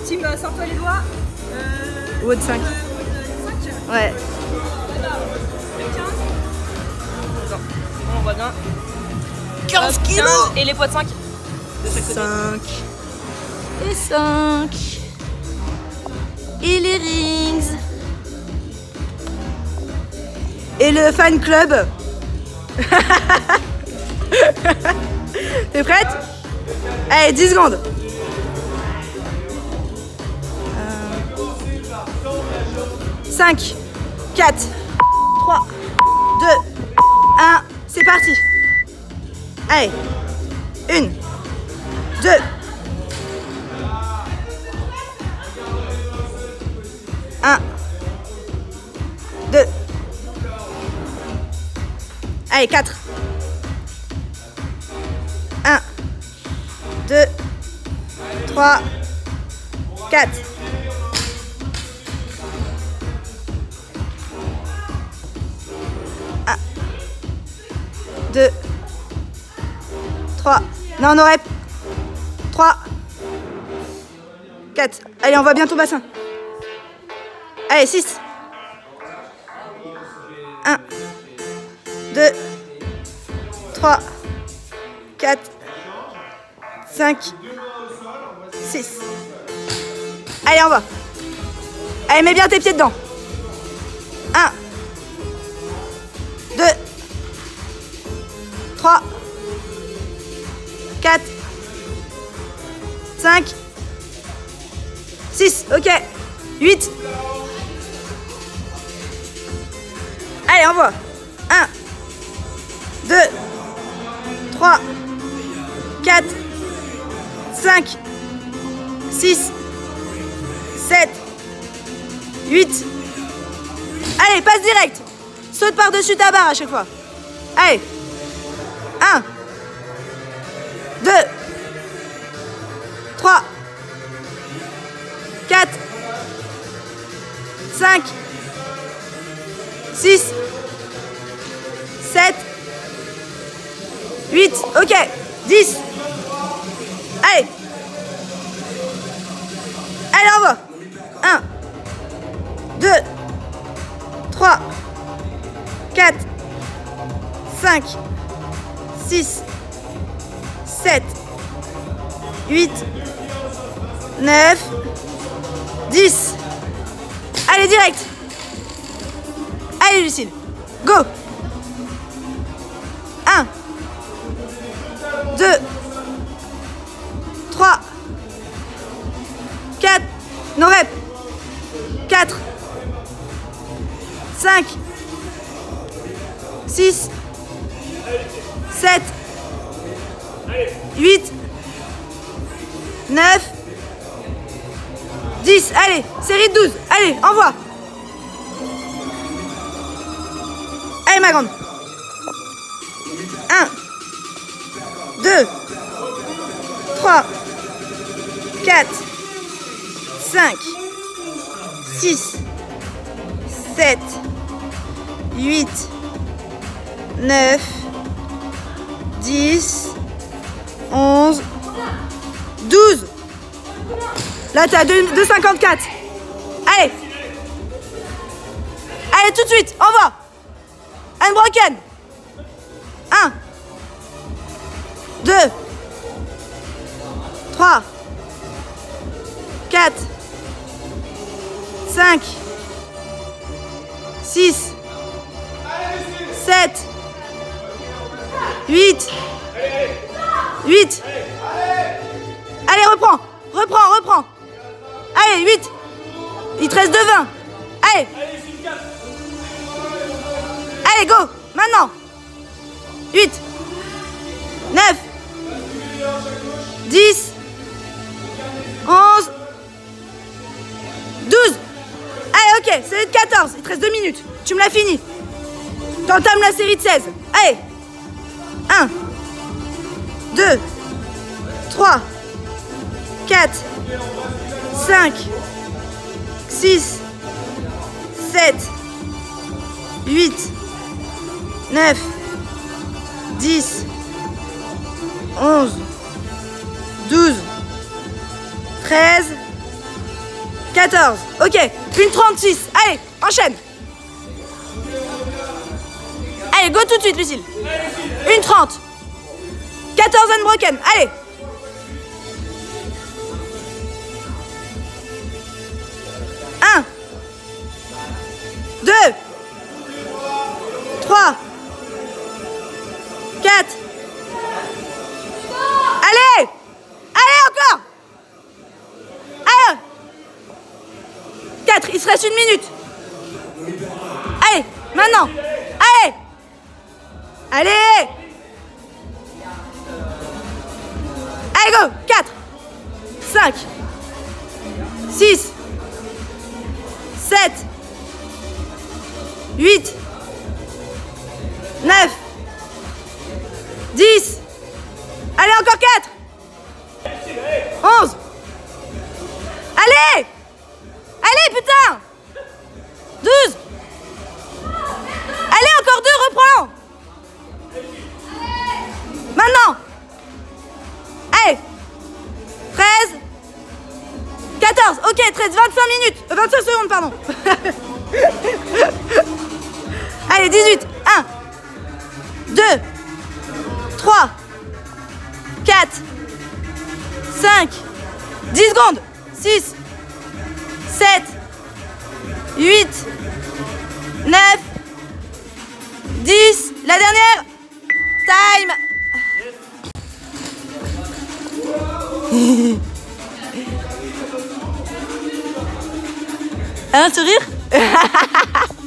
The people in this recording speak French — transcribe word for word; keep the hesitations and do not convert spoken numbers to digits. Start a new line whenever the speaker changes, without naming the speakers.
Team, sors-toi les doigts. Euh,
Ou de cinq.
cinq.
Ouais.
quinze. Attends, on voit bien.
quinze kilos.
Et les poids de cinq. De chaque côté.
cinq. Et cinq. Et les rings. Et le fan club. T'es prête? Allez, dix secondes. cinq, quatre, trois, deux, un, c'est parti. Allez, une, deux, un, deux, allez, quatre, un, deux, trois, quatre. deux, trois, non, on aurait trois, quatre, allez, on voit bien ton bassin. Allez, six, un, deux, trois, quatre, cinq, six. Allez, on va. Allez, mets bien tes pieds dedans. un, deux, trois, quatre, cinq, six, ok, huit. Allez, on voit. un, deux, trois, quatre, cinq, six, sept, huit. Allez, passe direct. Saute par-dessus ta barre à chaque fois. Allez. un, deux, trois, quatre, cinq, six, sept, huit, ok, dix. Allez. Allez, on va. un, deux, trois, quatre, cinq, six, sept, huit, neuf, dix. Allez, direct. Allez, Lucille. Go. un, deux, trois, quatre, non rep. quatre, cinq, six, sept, huit, neuf, dix. Allez, série de douze. Allez, envoie. Allez, ma grande. un, deux, trois, quatre, cinq, six, sept, huit, neuf, dix, onze, douze. Là, tu as deux virgule cinquante-quatre. Allez. Allez, tout de suite, envoie. Unbroken. un, deux, trois, quatre, cinq, six, sept, huit, huit. Allez, reprends, reprends, reprends. Allez, huit. Il te reste deux vingt. Allez. Allez, go. Maintenant. huit, neuf, dix, onze, douze. Allez, ok, c'est de quatorze. Il te reste deux minutes. Tu me l'as fini. T'entames la série de seize. Allez. un, deux, trois, quatre, cinq, six, sept, huit, neuf, dix, onze, douze, treize, quatorze. Ok. Une trente-six. Allez, enchaîne. Allez, go tout de suite, Lucille. Une trente. quatorze unbroken. Allez. un. deux. trois. quatre. Allez. Allez, encore. Allez. quatre. Il se reste une minute. Allez, maintenant. Allez. Allez. Allez, go. quatre. cinq. six. sept. huit. neuf. dix. Allez, encore quatre. onze. Allez. Allez, putain. douze. Allez, encore deux, reprends. Maintenant. Allez. treize. quatorze. Ok, treize, vingt-cinq minutes. Euh, vingt-cinq secondes, pardon. Allez, dix-huit. un. deux. trois. quatre. cinq. dix secondes. six. sept. huit. neuf. dix. La dernière. Time. Un sourire.